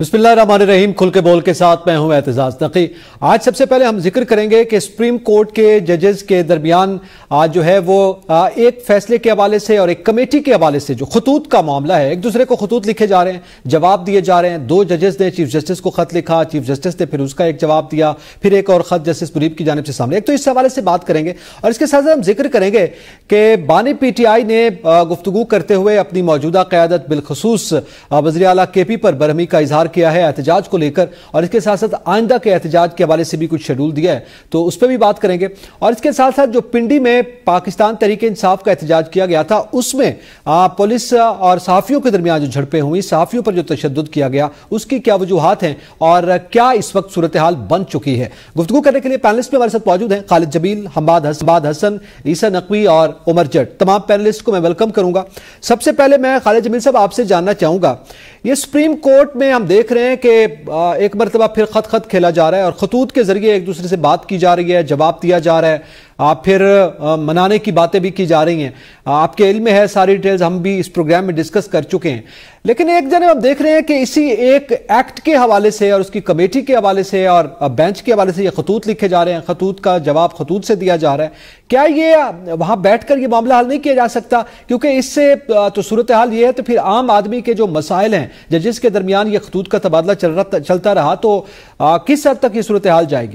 बिस्मिल्लाहिर्रहमानिर्रहीम। खुल के बोल के साथ मैं हूं एतजाज नकी। आज सबसे पहले हम जिक्र करेंगे कि सुप्रीम कोर्ट के जजेस के दरमियान आज जो है वो एक फैसले के हवाले से और एक कमेटी के हवाले से जो खतूत का मामला है, एक दूसरे को खतूत लिखे जा रहे हैं, जवाब दिए जा रहे हैं। दो जजेस ने चीफ जस्टिस को खत लिखा, चीफ जस्टिस ने फिर उसका एक जवाब दिया, फिर एक और खत जस्टिस मुनीब की जानिब से सामने। एक तो इस हवाले से बात करेंगे और इसके साथ साथ हम जिक्र करेंगे कि बानी पीटीआई ने गुफ्तगू करते हुए अपनी मौजूदा क़यादत बिलखसूस वज़ीर आला केपी पर बरहमी का इजहार किया है एहतजाज को लेकर, और इसके साथ साथ आइंदा के एहतजाज के हवाले से भी कुछ शेड्यूल दिया है, तो उस पर भी बात करेंगे। और इसके साथ साथ जो पिंडी में पाकिस्तान तहरीक इंसाफ का एहतजाज किया गया था, उसमें पुलिस और सहाफियों के दरमियान जो झड़पें हुई, सहाफियों पर जो तशद्दुद किया गया, उसकी क्या वजूहात हैं और क्या इस वक्त सूरत हाल बन चुकी है। गुफ्तगू करने के लिए पैनलिस्ट में हमारे साथ मौजूद हैं खालिद जमील, हम्माद हसन, ईसा नकवी और उमर जट। तमाम पैनलिस्ट को मैं वेलकम करूंगा। सबसे पहले मैं खालिद जमील साहब आपसे जानना चाहूंगा, ये सुप्रीम कोर्ट में हम देख रहे हैं कि एक मरतबा फिर खत खेला जा रहा है और खतूत के जरिए एक दूसरे से बात की जा रही है, जवाब दिया जा रहा है, फिर मनाने की बातें भी की जा रही हैं। आपके इल्म में है, सारी डिटेल्स हम भी इस प्रोग्राम में डिस्कस कर चुके हैं। लेकिन एक जने हम देख रहे हैं कि इसी एक एक्ट के हवाले से और उसकी कमेटी के हवाले से और बेंच के हवाले से ये खतूत लिखे जा रहे हैं, खतूत का जवाब खतूत से दिया जा रहा है। क्या ये वहां बैठकर ये मामला हल नहीं किया जा सकता? क्योंकि इससे तो सूरत हाल ये है, तो फिर आम आदमी के जो मसाइल हैं जजेस के दरमियान ये खतूत का तबादला चलता रहा तो किस हद तक ये सूरत हाल जाएगी?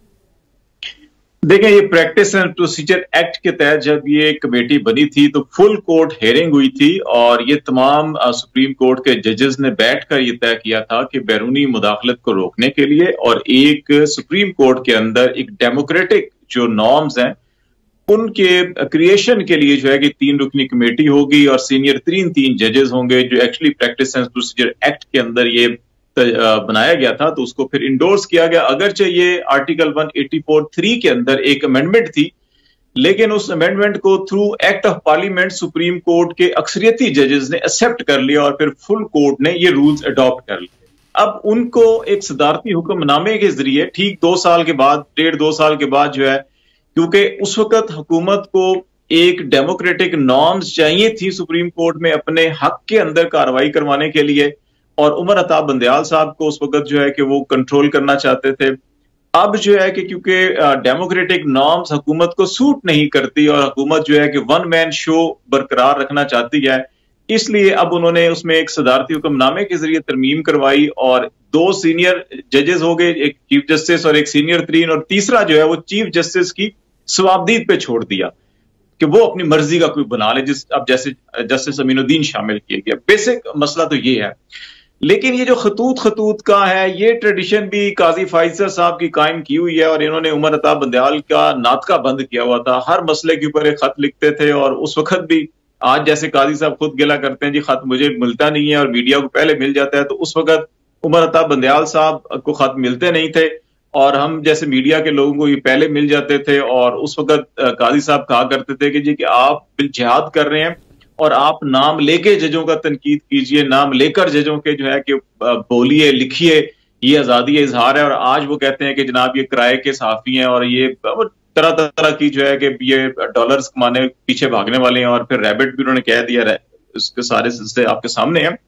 देखिए, ये प्रैक्टिस एंड प्रोसीजर एक्ट के तहत जब ये कमेटी बनी थी तो फुल कोर्ट हेयरिंग हुई थी और ये तमाम सुप्रीम कोर्ट के जजेस ने बैठकर ये तय किया था कि बैरूनी मुदाखलत को रोकने के लिए और एक सुप्रीम कोर्ट के अंदर एक डेमोक्रेटिक जो नॉर्म्स हैं उनके क्रिएशन के लिए जो है कि 3 रुकनी कमेटी होगी और सीनियर तीन जजेस होंगे, जो actually practice and procedure act के अंदर ये बनाया गया था। तो उसको फिर इंडोर्स किया गया, अगरचे ये आर्टिकल 184(3) के अंदर एक अमेंडमेंट थी, लेकिन उस अमेंडमेंट को through act of Parliament Supreme Court के अक्सरियती जजेस ने एक्सेप्ट कर लिया और फिर फुल कोर्ट ने ये रूल्स अडॉप्ट कर लिए। अब उनको एक सदारती हुक्मनामे के जरिए ठीक 2 साल के बाद, 1.5-2 साल के बाद जो है, क्योंकि उस वक्त हुकूमत को एक डेमोक्रेटिक नॉर्म्स चाहिए थी सुप्रीम कोर्ट में अपने हक के अंदर कार्रवाई करवाने के लिए, और उमर अता बंदयाल साहब को उस वक्त जो है कि वो कंट्रोल करना चाहते थे। अब जो है कि क्योंकि डेमोक्रेटिक नॉर्म्स हुकूमत को सूट नहीं करती और हुकूमत जो है कि वन मैन शो बरकरार रखना चाहती है, इसलिए अब उन्होंने उसमें एक सदारती हुक्मनामे के जरिए तरमीम करवाई और 2 सीनियर जजेस हो गए, एक चीफ जस्टिस और एक सीनियर 3, और तीसरा जो है वो चीफ जस्टिस की सवाबदीद पे छोड़ दिया कि वो अपनी मर्जी का कोई बना ले, अब जैसे जस्टिस अमीनुद्दीन शामिल किए गया। बेसिक मसला तो ये है। लेकिन ये जो खतूत का है, ये ट्रेडिशन भी काजी फाइजर साहब की कायम की हुई है और इन्होंने उमर अता बंदयाल का नातका बंद किया हुआ था। हर मसले के ऊपर एक खत लिखते थे और उस वक्त भी, आज जैसे काजी साहब खुद गिला करते हैं जी खत मुझे मिलता नहीं है और मीडिया को पहले मिल जाता है, तो उस वक्त उमर अता बंदयाल साहब को खत मिलते नहीं थे और हम जैसे मीडिया के लोगों को ये पहले मिल जाते थे। और उस वक्त काजी साहब कहा करते थे कि जी कि आप जिहाद कर रहे हैं और आप नाम लेके जजों का तनकीद कीजिए, नाम लेकर जजों के जो है कि बोलिए, लिखिए, ये आजादी इजहार है। और आज वो कहते हैं कि जनाब ये किराए के सहाफी हैं और ये तरह तरह की जो है कि ये डॉलर्स कमाने पीछे भागने वाले हैं, और फिर रैबिट भी उन्होंने कह दिया, उसके सारे सिलसिले आपके सामने हैं।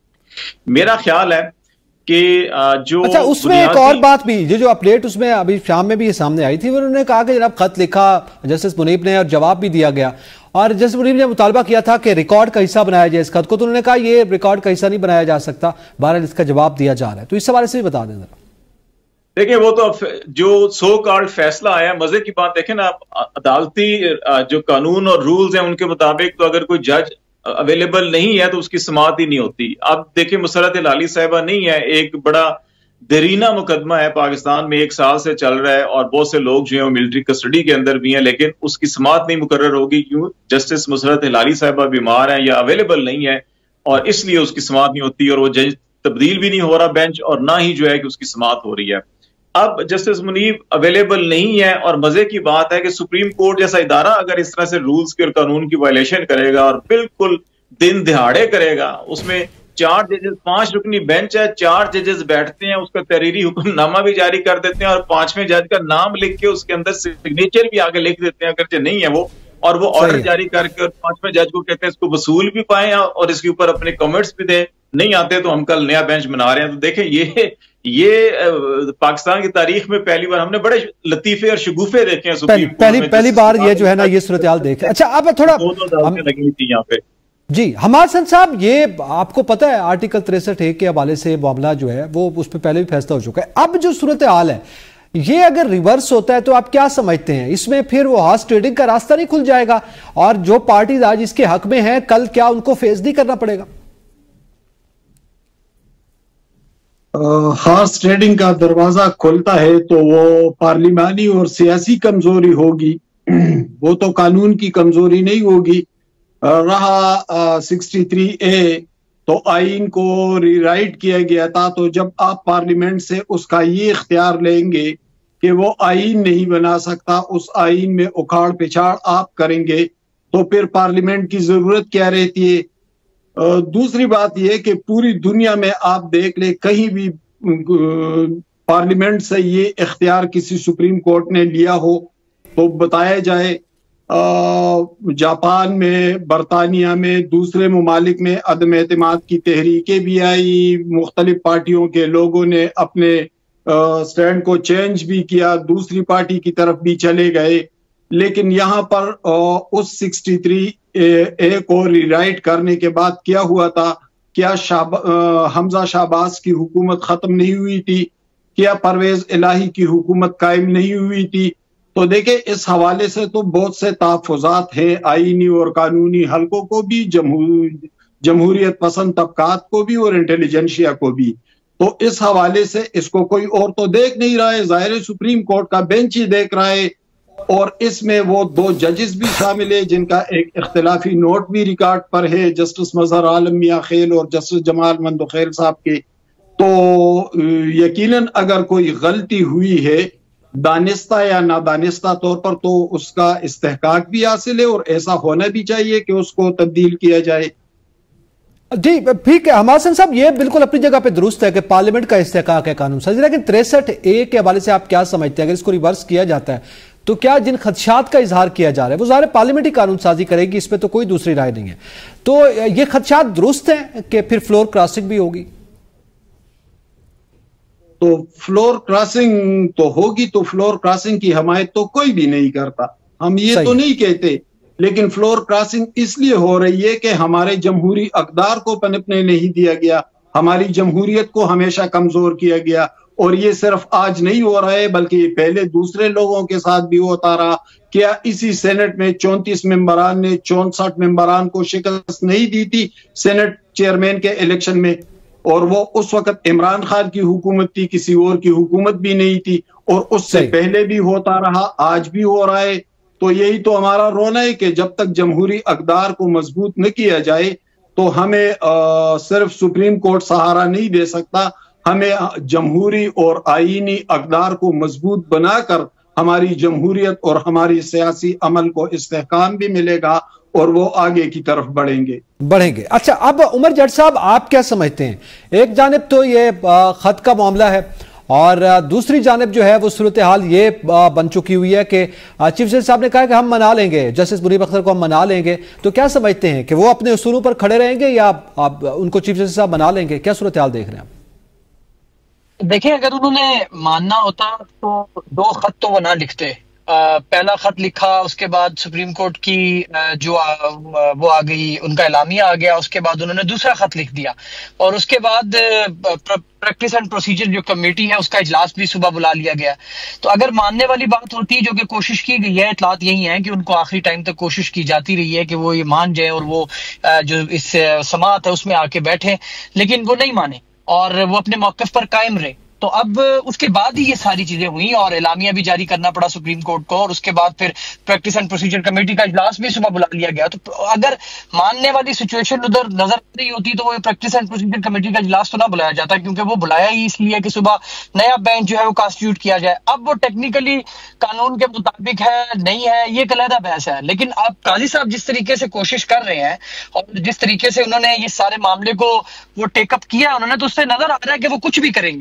मेरा ख्याल है कि जो अच्छा, उसमें एक और बात भी, ये जो अपडेट उसमें अभी शाम में भी ये सामने आई थी, उन्होंने कहा कि जनाब खत लिखा जस्टिस मुनीब ने और जवाब भी दिया गया, और जस्टिस मुनीब ने मुतालबा किया था कि रिकॉर्ड का हिस्सा बनाया जाए इस खत को, तो उन्होंने कहा ये रिकॉर्ड का हिस्सा नहीं बनाया जा सकता, बहरहाल इसका जवाब दिया जा रहा है। तो इस हवाले से भी बता दें जरा। देखिए, वो तो जो सो कॉल्ड फैसला आया, मजे की बात देखें ना, अदालती जो कानून और रूल्स हैं उनके मुताबिक तो अगर कोई जज अवेलेबल नहीं है तो उसकी समाअत ही नहीं होती। अब देखिए, मुसरत हिलाली साहिबा नहीं है, एक बड़ा देरीना मुकदमा है पाकिस्तान में, 1 साल से चल रहा है और बहुत से लोग जो है वो मिलिट्री कस्टडी के अंदर भी हैं, लेकिन उसकी समाअत नहीं मुकर्रर होगी। क्यों? जस्टिस मुसरत हिलाली साहिबा बीमार है या अवेलेबल नहीं है और इसलिए उसकी समाअत नहीं होती और वो जज तब्दील भी नहीं हो रहा बेंच, और ना ही जो है कि उसकी समाअत हो रही है। अब जस्टिस मुनीब अवेलेबल नहीं है और मजे की बात है कि सुप्रीम कोर्ट जैसा इदारा अगर इस तरह से रूल्स के और कानून की वायलेशन करेगा और बिल्कुल दिन दिहाड़े करेगा, उसमें 4 जजेस, 5 रुकनी बेंच है, 4 जजेस बैठते हैं, उसका तहरीरी हुक्मनामा भी जारी कर देते हैं और 5वें जज का नाम लिख के उसके अंदर सिग्नेचर भी आगे लिख देते हैं अगर नहीं है वो, और वो ऑर्डर जारी करके और 5वें जज को कहते हैं इसको वसूल भी पाए और इसके ऊपर अपने कमेंट्स भी दें। نہیں آتے تو ہم کل نیا بینچ بنا رہے ہیں. تو دیکھیں یہ پاکستان کی تاریخ میں پہلی بار ہم نے بڑے لطیفے اور شگوفے دیکھے ہیں. پہلی بار یہ جو ہے نا یہ صورتحال دیکھیں. اچھا اب تھوڑا لگی تھی یہاں پہ. جی حماد حسن صاحب، یہ آپ کو پتہ ہے آرٹیکل 63(1) کے حوالے سے معاملہ جو ہے وہ اس پہ پہلے بھی فیصلہ ہو چکا ہے. اب جو صورتحال ہے یہ اگر ریورس ہوتا ہے تو آپ کیا سمجھتے ہیں؟ اس میں پھر وہ ہارس ٹریڈنگ کا راستہ نہیں کھل جائے گا اور جو پارٹیز آج اس کے حق میں ہیں کل کیا ان کو فیس نہیں کرنا پڑے گا؟ ہارس ٹریڈنگ کا دروازہ کھلتا ہے تو وہ پارلیمانی اور سیاسی کمزوری ہوگی، وہ تو قانون کی کمزوری نہیں ہوگی. رہا 63A تو آئین کو ری رائٹ کیا گیا تھا، تو جب آپ پارلیمنٹ سے اس کا یہ اختیار لیں گے کہ وہ آئین نہیں بنا سکتا، اس آئین میں اکھاڑ پچھاڑ آپ کریں گے تو پھر پارلیمنٹ کی ضرورت کیا رہتی ہے؟ دوسری بات یہ کہ پوری دنیا میں آپ دیکھ لیں کہیں بھی پارلیمنٹ سے یہ اختیار کسی سپریم کورٹ نے لیا ہو تو بتایا جائے. جاپان میں، برطانیہ میں، دوسرے ممالک میں عدم اعتماد کی تحریکیں بھی آئی، مختلف پارٹیوں کے لوگوں نے اپنے سٹینڈ کو چینج بھی کیا، دوسری پارٹی کی طرف بھی چلے گئے. لیکن یہاں پر اس 63A کو ری رائٹ کرنے کے بعد کیا ہوا تھا؟ کیا حمزہ شہباز کی حکومت ختم نہیں ہوئی تھی؟ کیا پرویز الہی کی حکومت قائم نہیں ہوئی تھی؟ تو دیکھیں اس حوالے سے تو بہت سے تحفظات ہیں، آئینی اور قانونی حلقوں کو بھی، جمہوریت پسند طبقات کو بھی اور انٹیلیجنشیا کو بھی. تو اس حوالے سے اس کو کوئی اور تو دیکھ نہیں رہا ہے، ظاہر سپریم کورٹ کا بینچ ہی دیکھ رہا ہے. اور اس میں وہ 2 ججز بھی شامل ہیں جن کا ایک اختلافی نوٹ بھی ریکارڈ پر ہے، جسٹس مظہر عالم میاں خیل اور جسٹس جمال مندوخیل صاحب کے. تو یقیناً اگر کوئی غلطی ہوئی ہے دانستہ یا نادانستہ طور پر تو اس کا استحقاق بھی حاصل ہے اور ایسا ہونا بھی چاہیے کہ اس کو تبدیل کیا جائے. جی ٹھیک ہے حماد حسن صاحب، یہ بالکل اپنی جگہ پہ درست ہے کہ پارلیمنٹ کا استحقاق ہے قانون سازی، لیکن 63A کے حوالے سے آپ کیا سمجھتے ہیں اگر اس کو ریورس کیا جاتا ہے تو کیا جن خدشات کا اظہار کیا جا رہا ہے وہ ظاہر پارلیمنٹی قانون سازی کرے گی، اس پہ تو کوئی دوسری رائے نہیں ہے، تو یہ خدشات درست ہیں کہ پھر فلور کراسنگ بھی ہوگی؟ تو فلور کراسنگ تو ہوگی، تو فلور کراسنگ کی حمایت تو کوئی بھی نہیں کرتا، ہم یہ تو نہیں کہتے، لیکن فلور کراسنگ اس لیے ہو رہی ہے کہ ہمارے جمہوری اقدار کو پنپنے نہیں دیا گیا، ہماری جمہوریت کو ہمیشہ کمزور کیا گیا. اور یہ صرف آج نہیں ہو رہا ہے بلکہ یہ پہلے دوسرے لوگوں کے ساتھ بھی ہوتا رہا. کیا اسی سینٹ میں 34 ممبران نے 64 ممبران کو شکست نہیں دی تھی سینٹ چیئرمین کے الیکشن میں؟ اور وہ اس وقت عمران خان کی حکومت تھی، کسی اور کی حکومت بھی نہیں تھی، اور اس سے پہلے بھی ہوتا رہا، آج بھی ہو رہا ہے. تو یہی تو ہمارا رونا ہے کہ جب تک جمہوری اقدار کو مضبوط نہ کیا جائے تو ہمیں صرف سپریم کورٹ سہارا نہیں دے سکتا، ہمیں جمہوری اور آئینی اقدار کو مضبوط بنا کر ہماری جمہوریت اور ہماری سیاسی عمل کو استحکام بھی ملے گا اور وہ آگے کی طرف بڑھیں گے. اچھا اب عمر جٹ صاحب آپ کیا سمجھتے ہیں؟ ایک جانب تو یہ خط کا معاملہ ہے اور دوسری جانب جو ہے وہ صورتحال یہ بن چکی ہوئی ہے کہ چیف جسٹس صاحب نے کہا کہ ہم منا لیں گے، جسٹس منیب اختر کو ہم منا لیں گے، تو کیا سمجھتے ہیں کہ وہ اپنے اصولوں پر کھڑے رہیں گے یا آپ ان کو چیف جسٹس صاحب منا لیں گے؟ کیا صورتحال دیکھ رہے ہیں آپ؟ دیکھیں اگر انہوں نے ماننا ہوتا تو 2 خط تو وہ نہ لکھتے. پہلا خط لکھا، اس کے بعد سپریم کورٹ کی جو وہ آ گئی، ان کا اعلامیہ آ گیا، اس کے بعد انہوں نے دوسرا خط لکھ دیا، اور اس کے بعد پریکٹس اینڈ پروسیجر جو کمیٹی ہے اس کا اجلاس بھی صبح بلا لیا گیا. تو اگر ماننے والی بات ہوتی جو کہ کوشش کی گئی ہے، اطلاعات یہی ہیں کہ ان کو آخری ٹائم تک کوشش کی جاتی رہی ہے کہ وہ یہ مان جائیں اور وہ جو اس سماعت ہے اس میں آ کے بیٹھیں، لیکن وہ نہیں مانے اور وہ اپنے موقف پر قائم رہے. تو اب اس کے بعد ہی یہ ساری چیزیں ہوئیں اور اعلامیہ بھی جاری کرنا پڑا سپریم کورٹ کو، اور اس کے بعد پھر پریکٹس اینڈ پروسیجر کمیٹی کا اجلاس بھی صبح بلا لیا گیا. تو اگر ماننے والی سچویشن ادھر نظر آ رہی ہوتی تو وہ پریکٹس اینڈ پروسیجر کمیٹی کا اجلاس تو نہ بلایا جاتا، کیونکہ وہ بلایا ہی اس لیے کہ صبح نیا بینچ جو ہے وہ کانسٹیٹیوٹ کیا جائے. اب وہ ٹیکنیکلی قانون کے مطابق ہے نہیں ہے یہ ایک علیحدہ بحث ہے، لیکن اب قاضی صاحب جس طریقے سے کوشش کر رہے ہیں اور جس طریقے سے انہوں نے یہ سارے معاملے کو وہ ٹیک اپ کیا، انہوں نے تو اس سے نظر آ رہا ہے کہ وہ کچھ بھی کریں گے.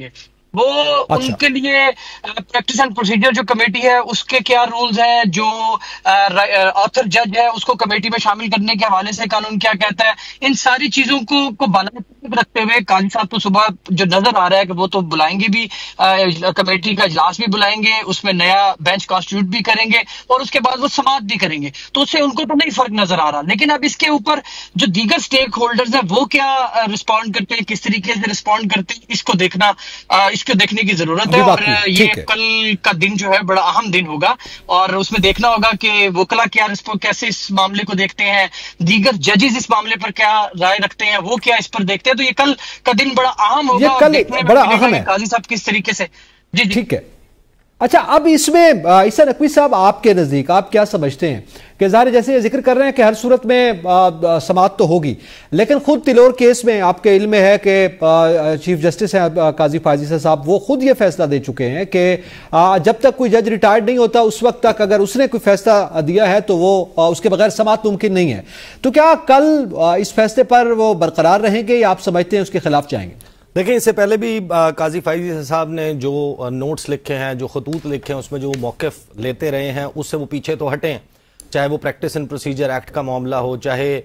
وہ ان کے لیے پریکٹس اینڈ پروسیجر جو کمیٹی ہے اس کے کیا رولز ہیں، جو آتھر جج ہے اس کو کمیٹی میں شامل کرنے کے حوالے سے قانون کیا کہتا ہے، ان ساری چیزوں کو بالائے رکھتے ہوئے قاضی صاحب تو صبح جو نظر آ رہا ہے کہ وہ تو بلائیں گے بھی، کمیٹی کا اجلاس بھی بلائیں گے، اس میں نیا بینچ کانسٹیٹیوٹ بھی کریں گے اور اس کے بعد وہ سماعت بھی کریں گے، تو اس سے ان کو تو نہیں فرق نظر آ رہا۔ لیکن اب اس کے اوپر جو دیگر سٹیک ہولڈرز ہیں وہ کیا رسپونڈ کرتے ہیں، کس طریقے سے رسپونڈ کرتے ہیں، اس کو دیکھنے کی ضرورت ہے۔ اور یہ کل کا دن جو ہے بڑا اہم دن ہوگا اور اس میں دیکھنا ہوگا کہ وکلا کیسے اس معاملے کو دیکھتے ہیں، دیگر ججز اس معاملے پر کیا رائے رکھتے ہیں، وہ کیا اس پر دیکھتے ہیں۔ تو یہ کل کا دن بڑا اہم ہوگا اور دیکھنے میں ملے گا قاضی صاحب کس طریقے سے۔ جی ٹھیک ہے۔ اچھا، اب اس میں عیسیٰ نقوی صاحب آپ کے نزدیک آپ کیا سمجھتے ہیں کہ ظاہر جیسے یہ ذکر کر رہے ہیں کہ ہر صورت میں سماعت تو ہوگی، لیکن خود تلور کیس میں آپ کے علم میں ہے کہ چیف جسٹس ہیں قاضی فائز عیسیٰ صاحب، وہ خود یہ فیصلہ دے چکے ہیں کہ جب تک کوئی جج ریٹائرڈ نہیں ہوتا اس وقت تک اگر اس نے کوئی فیصلہ دیا ہے تو وہ اس کے بغیر سماعت ممکن نہیں ہے۔ تو کیا کل اس فیصلے پر وہ برقرار رہیں گے یا آپ سمجھتے ہیں اس کے خلاف جائیں گے؟ دیکھیں، اس سے پہلے بھی قاضی فائز عیسیٰ صاحب نے جو نوٹس لکھے ہیں، جو خطوط لکھے ہیں، اس میں جو موقف لیتے رہے ہیں اس سے وہ پیچھے تو ہٹیں، چاہے وہ پریکٹس اینڈ پروسیجر ایکٹ کا معاملہ ہو، چاہے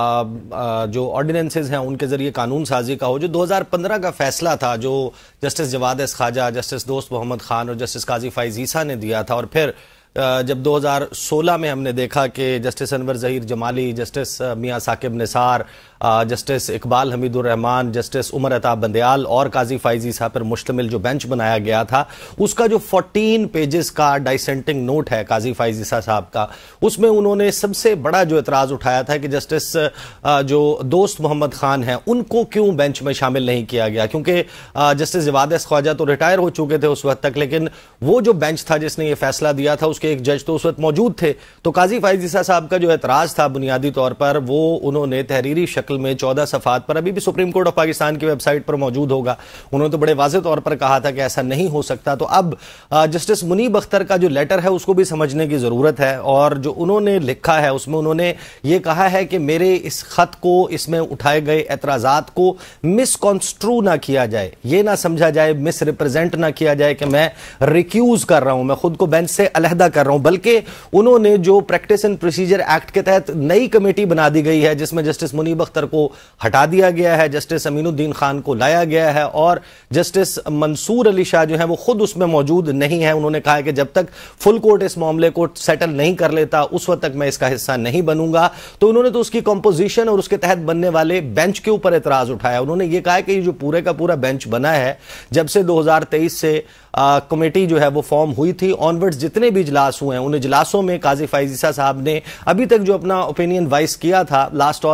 جو آرڈیننسز ہیں ان کے ذریعے قانون سازی کا ہو، جو 2015 کا فیصلہ تھا جو جسٹس جواد اس خواجہ، جسٹس دوست محمد خان اور جسٹس قاضی فائز عیسیٰ نے دیا تھا، اور پھر جب 2016 میں ہم نے دیکھا کہ justice Anwar Zaheer Jamali, justice Mian Saqib Nisar, justice Iqbal Hameed ur-Rahman, justice Umar Ata Bandial اور قاضی فائز عیسیٰ پر مشتمل جو بینچ بنایا گیا تھا، اس کا جو 14 پیجز کا ڈائسینٹنگ نوٹ ہے قاضی فائز عیسیٰ صاحب کا، اس میں انہوں نے سب سے بڑا جو اعتراض اٹھایا تھا کہ جسٹس جو دوست محمد خان ہیں ان کو کیوں بینچ میں شامل نہیں کیا گیا، کیونکہ جسٹس جواد اس خواجہ تو ریٹائر ہو چکے تھے اس وقت تک، لیکن وہ جو بینچ تھا جس نے یہ فیصلہ دیا تھا اس کے ایک جج تو اس وقت موجود تھے۔ تو قاضی فائز عیسیٰ صاحب کا جو اعتراض تھا بنیادی طور پر وہ انہوں نے تحریری شکل میں 14 صفحات پر، ابھی بھی سپریم کورٹ آف پاکستان کی ویب سائٹ پر موجود ہوگا، انہوں نے تو بڑے واضح طور پر کہا تھا کہ ایسا نہیں ہو سکتا۔ تو اب جسٹس منیب اختر کا جو لیٹر ہے اس کو بھی سمجھنے کی ضرورت ہے، اور جو انہوں نے لکھا ہے اس میں انہوں نے یہ کہا ہے کہ میرے اس خط کو، اس میں اٹھائے گئے اعتراضات کو مس کانسٹرو نہ کیا جائے، یہ نہ سمجھا جائے، مس ریپرزینٹ نہ کیا جائے کہ میں ریکیوز کر رہا ہوں، میں خود کو بینچ سے علیحدہ کر رہا ہوں، بلکہ انہوں نے جو پریکٹس اینڈ پروسیجر ایکٹ کے تحت نئی کمیٹی بنا دی گئی ہے جس میں جسٹس منیب اختر کو ہٹا دیا گیا ہے، جسٹس امین الدین خان کو لایا گیا ہے، اور جسٹس منصور علی شاہ جو ہیں وہ خود اس میں موجود نہیں ہیں۔ انہوں نے کہا کہ جب تک فل کورٹ اس معاملے کو سیٹل نہیں کر لیتا اس وقت تک میں اس کا حصہ نہیں بنوں گا۔ تو انہوں نے تو اس کی کمپوزیشن اور اس کے تحت بننے والے بینچ کے اوپر اعتراض اٹھایا۔ انہوں نے یہ کہا کہ یہ جو پورے کا پورا بینچ بنا ہے جب سے 2023 سے کمیٹی جو ہے وہ فارم ہوئی تھی آنورڈز جتنے بھی اجلاس ہوئے ہیں ان اجلاسوں میں قاضی فائز عیسیٰ صاحب نے ابھی تک جو اپنا اوپینین وائس کیا تھا،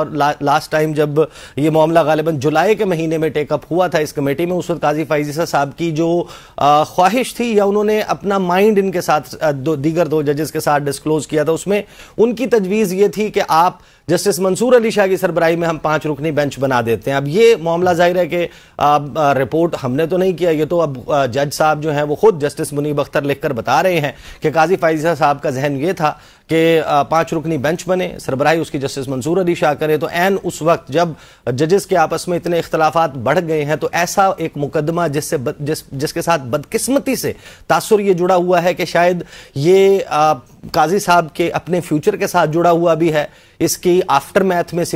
لاسٹ ٹائم جب یہ معاملہ غالباً جولائی کے مہینے میں ٹیک اپ ہوا تھا اس کمیٹی میں، اس وقت قاضی فائز عیسیٰ صاحب کی جو خواہش تھی یا انہوں نے اپنا مائنڈ ان کے ساتھ دیگر دو ججز کے ساتھ ڈسکلوز کیا تھا، اس میں ان کی تجویز یہ تھی کہ آپ جسٹس منصور علی شاہ کی سربراہی میں ہم 5 رکنی بینچ بنا دیتے ہیں۔ اب یہ معاملہ ظاہر ہے کہ رپورٹ ہم نے تو نہیں کیا، یہ تو اب جج صاحب جو ہیں وہ خود جسٹس منیب اختر لکھ کر بتا رہے ہیں کہ قاضی فائز عیسیٰ صاحب کا ذہن یہ تھا کہ 5 رکنی بینچ بنے، سربراہی اس کی جسٹس منصور علی شاہ کرے۔ تو عین اس وقت جب ججز کے آپس میں اتنے اختلافات بڑھ گئے ہیں تو ایسا ایک مقدمہ جس کے ساتھ بدقسمتی سے تاثر یہ جڑا ہوا ہے کہ شاید یہ قاضی صاحب کے اپنے فیوچر کے ساتھ جڑا ہوا بھی ہے، اس کی آفٹر میتھ میں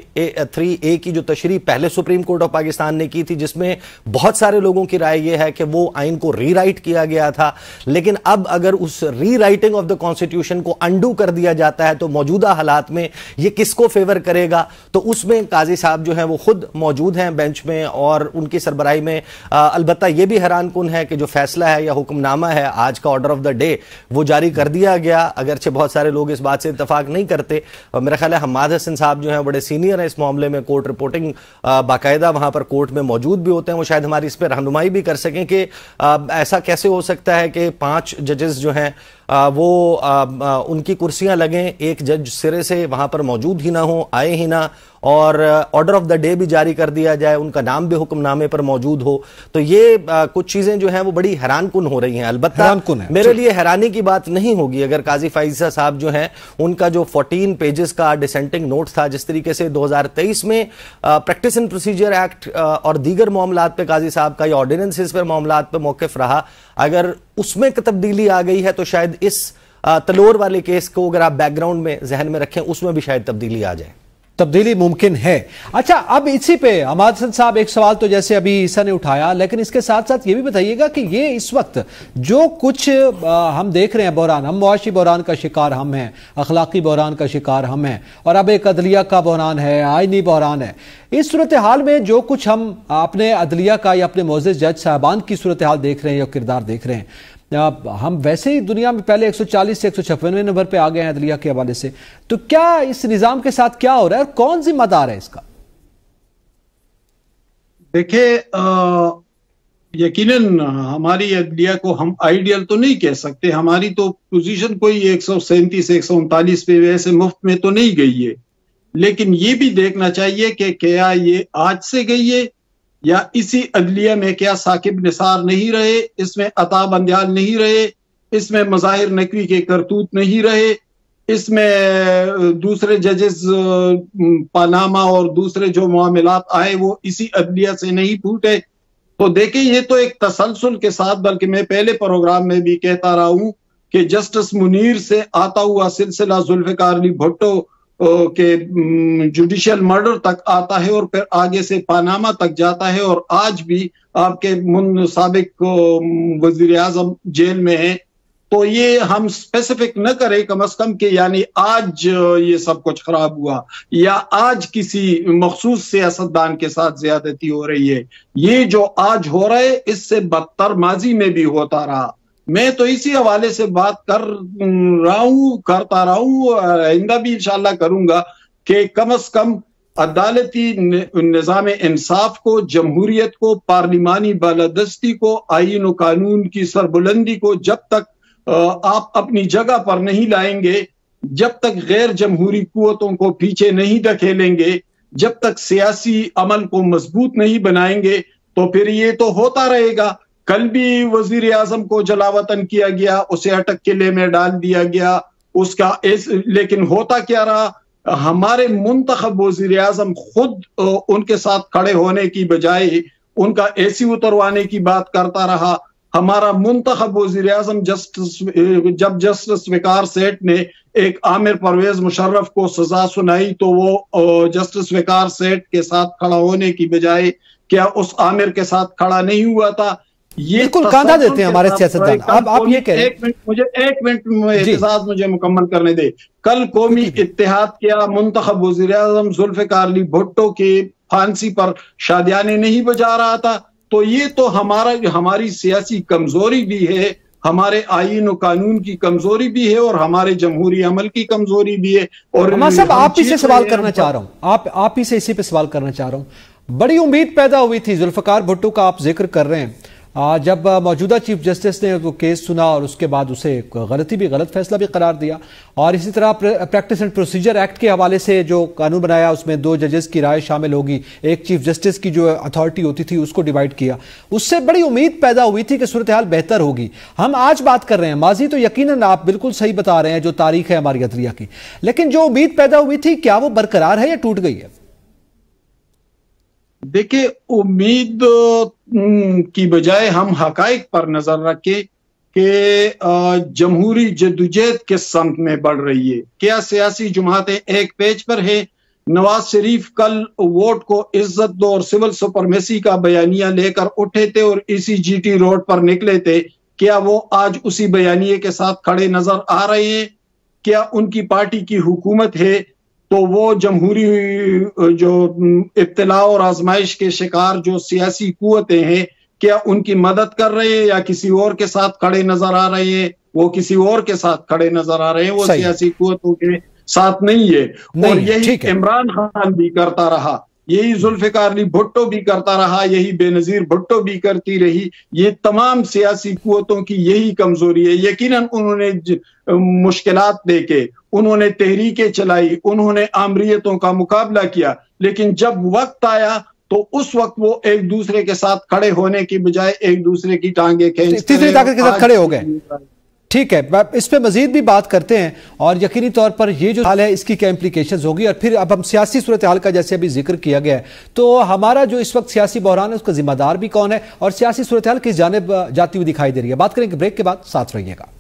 63A کی جو تشریح پہلے سپریم کورٹ آف پاکستان نے کی تھی جس میں بہت سارے لوگوں کی رائے یہ ہے کہ وہ آئین کو ری رائٹ کیا گیا تھا، لیکن اب اگر اس rewriting of the constitution کو انڈو کر دیا جاتا ہے تو موجودہ حالات میں یہ کس کو فیور کرے گا؟ تو اس میں قاضی صاحب جو ہیں وہ خود موجود ہیں بینچ میں اور ان کی سربراہی میں۔ البتہ یہ بھی حیران کن ہے کہ جو فیصلہ ہے یا حکم نامہ ہے آج کا آرڈر آف دا ڈے وہ جاری کر دیا گیا، اگرچہ بہت سارے لوگ اس بات سے اتفاق نہیں کرتے۔ میرا خیال ہے حماد حسن صاحب جو ہیں بڑے سینئر ہیں اس معاملے میں، کورٹ رپورٹنگ باقاعدہ وہاں پر کورٹ میں موجود بھی ہوتے ہیں، وہ شاید ہماری اس پہ رہنمائی بھی کر سکیں کہ ایسا کیسے ہو سکتا ہے کہ 5 ججز جو ہیں وہ ان کی کرسیاں لگیں، ایک جج سرے سے وہاں پر موجود ہی نہ ہوں، آئے ہی نہ، اور آرڈر آف دا ڈے بھی جاری کر دیا جائے، ان کا نام بھی حکم نامے پر موجود ہو. تو یہ کچھ چیزیں جو ہیں وہ بڑی حیران کن ہو رہی ہیں. البتہ میرے لیے حیرانی کی بات نہیں ہوگی اگر قاضی فائزہ صاحب جو ہیں ان کا جو 14 پیجز کا ڈسینٹنگ نوٹ تھا، جس طریقے سے 2023 میں پریکٹس اینڈ پروسیجر ایکٹ اور دیگر معاملات پہ قاضی صاحب کا یا آرڈیننسز پر معاملات پہ موقف رہا، اگر اس میں تبدیلی آ گئی ہے تو شاید اس تلور والے کیس کو اگر آپ بیک گراؤنڈ میں ذہن میں رکھیں اس میں بھی شاید تبدیلی آ جائے. تبدیلی ممکن ہے. اچھا، اب اسی پہ حماد حسن صاحب ایک سوال تو جیسے ابھی عیسیٰ نے اٹھایا، لیکن اس کے ساتھ ساتھ یہ بھی بتائیے گا کہ یہ اس وقت جو کچھ ہم دیکھ رہے ہیں بحران، ہم معاشی بحران کا شکار ہم ہیں، اخلاقی بحران کا شکار ہم ہیں، اور اب ایک عدلیہ کا بحران ہے، آئینی بحران ہے. اس صورتحال میں جو کچھ ہم اپنے عدلیہ کا یا اپنے معزز جج صاحبان کی صورتحال دیکھ رہے ہیں یا کردار دیکھ رہے ہیں، ہم ویسے ہی دنیا میں پہلے 140 سے 156 نمبر پہ آ گئے ہیں عدلیہ کے حوالے سے. تو کیا اس نظام کے ساتھ کیا ہو رہا ہے اور کون ذمہ دار ہے اس کا؟ دیکھیں، یقیناً ہماری عدلیہ کو ہم آئیڈیل تو نہیں کہہ سکتے. ہماری تو پوزیشن کوئی 137 سے 139 پہ ویسے مفت میں تو نہیں گئی ہے، لیکن یہ بھی دیکھنا چاہیے کہ کیا یہ آج سے گئی ہے یا اسی عدلیہ میں کیا ثاقب نثار نہیں رہے، اس میں عطا بندیال نہیں رہے، اس میں مظاہر نقوی کے کرتوت نہیں رہے، اس میں دوسرے ججز پاناما اور دوسرے جو معاملات آئے وہ اسی عدلیہ سے نہیں پھوٹے. تو دیکھیں، یہ تو ایک تسلسل کے ساتھ، بلکہ میں پہلے پروگرام میں بھی کہتا رہا ہوں کہ جسٹس منیر سے آتا ہوا سلسلہ ذوالفقار علی بھٹو کہ جوڈیشل مرڈر تک آتا ہے اور پھر آگے سے پاناما تک جاتا ہے، اور آج بھی آپ کے سابق وزیر اعظم جیل میں ہیں. تو یہ ہم اسپیسیفک نہ کریں کم از کم کہ یعنی آج یہ سب کچھ خراب ہوا یا آج کسی مخصوص سیاستدان کے ساتھ زیادتی ہو رہی ہے. یہ جو آج ہو رہا ہے اس سے بدتر ماضی میں بھی ہوتا رہا. میں تو اسی حوالے سے بات کرتا رہا ہوں، آئندہ بھی انشاءاللہ کروں گا کہ کم از کم عدالتی نظام انصاف کو، جمہوریت کو، پارلیمانی بالادستی کو، آئین و قانون کی سربلندی کو جب تک آپ اپنی جگہ پر نہیں لائیں گے، جب تک غیر جمہوری قوتوں کو پیچھے نہیں دھکیلیں گے، جب تک سیاسی عمل کو مضبوط نہیں بنائیں گے، تو پھر یہ تو ہوتا رہے گا. کل بھی وزیر اعظم کو جلاوطن کیا گیا، اسے اٹک قلعے میں ڈال دیا گیا، لیکن ہوتا کیا رہا؟ ہمارے منتخب وزیر اعظم خود ان کے ساتھ کھڑے ہونے کی بجائے ان کا اے سی اتروانے کی بات کرتا رہا. ہمارا منتخب وزیر اعظم جب جسٹس وقار سیٹھ نے ایک عامر پرویز مشرف کو سزا سنائی تو وہ جسٹس وقار سیٹھ کے ساتھ کھڑا ہونے کی بجائے کیا اس عامر کے ساتھ کھڑا نہیں ہوا تھا؟ یہ بالکل کاندھا دیتے ہیں ہمارے سیاستدان. اب آپ یہ کہیں، ایک منٹ اعتراض مجھے مکمل کرنے دے. کل قومی اتحاد کیا منتخب وزیر اعظم ذوالفقار علی بھٹو کے پھانسی پر شادیانے نہیں بجا رہا تھا؟ تو یہ تو ہماری سیاسی کمزوری بھی ہے، ہمارے آئین و قانون کی کمزوری بھی ہے اور ہمارے جمہوری عمل کی کمزوری بھی ہے. اور آپ ہی سے سوال کرنا چاہ رہا ہوں، آپ ہی سے اسی پہ سوال کرنا چاہ رہا ہوں. بڑی امید پیدا ہوئی تھی، ذوالفقار بھٹو کا آپ ذکر کر رہے ہیں، جب موجودہ چیف جسٹس نے وہ کیس سنا اور اس کے بعد اسے غلط فیصلہ بھی قرار دیا، اور اسی طرح پریکٹس اینڈ پروسیجر ایکٹ کے حوالے سے جو قانون بنایا اس میں 2 ججز کی رائے شامل ہوگی، ایک چیف جسٹس کی جو اتھارٹی ہوتی تھی اس کو ڈیوائیڈ کیا، اس سے بڑی امید پیدا ہوئی تھی کہ صورتحال بہتر ہوگی. ہم آج بات کر رہے ہیں ماضی، تو یقیناً آپ بالکل صحیح بتا رہے ہیں جو تاریخ ہے ہماری عدلیہ کی، لیکن جو امید پیدا ہوئی تھی کیا وہ برقرار ہے یا ٹوٹ گئی ہے؟ دیکھیں، امید کی بجائے ہم حقائق پر نظر رکھیں کہ جمہوری جدوجہد کس سمت میں بڑھ رہی ہے. کیا سیاسی جماعتیں ایک پیج پر ہیں؟ نواز شریف کل ووٹ کو عزت دو اور سول سپرمیسی کا بیانیہ لے کر اٹھے تھے اور اسی جی ٹی روڈ پر نکلے تھے. کیا وہ آج اسی بیانیے کے ساتھ کھڑے نظر آ رہے ہیں؟ کیا ان کی پارٹی کی حکومت ہے تو وہ جمہوری جو ابتلاء اور آزمائش کے شکار جو سیاسی قوتیں ہیں کیا ان کی مدد کر رہے ہیں یا کسی اور کے ساتھ کھڑے نظر آ رہے ہیں؟ وہ کسی اور کے ساتھ کھڑے نظر آ رہے ہیں، وہ سیاسی قوتوں کے ساتھ نہیں ہے. اور یہی عمران خان بھی کرتا رہا. یہی ذوالفقار علی بھٹو بھی کرتا رہا, یہی بے نظیر بھٹو بھی کرتی رہی. یہ تمام سیاسی قوتوں کی یہی کمزوری ہے. یقیناً انہوں نے مشکلات دیکھے, انہوں نے تحریکیں چلائی, انہوں نے آمریتوں کا مقابلہ کیا, لیکن جب وقت آیا تو اس وقت وہ ایک دوسرے کے ساتھ کھڑے ہونے کی بجائے ایک دوسرے کی ٹانگیں کھینچتے تیسری طاقت کے ساتھ کھڑے ہو گئے. ٹھیک ہے, اس پہ مزید بھی بات کرتے ہیں, اور یقینی طور پر یہ جو حال ہے اس کی کیا امپلیکیشنز ہوگی, اور پھر اب ہم سیاسی صورتحال کا جیسے ابھی ذکر کیا گیا ہے, تو ہمارا جو اس وقت سیاسی بحران ہے اس کا ذمہ دار بھی کون ہے, اور سیاسی صورتحال کس جانب جاتی ہوئی دکھائی دے رہی ہے. بات کریں گے بریک کے بعد, ساتھ رہیے گا.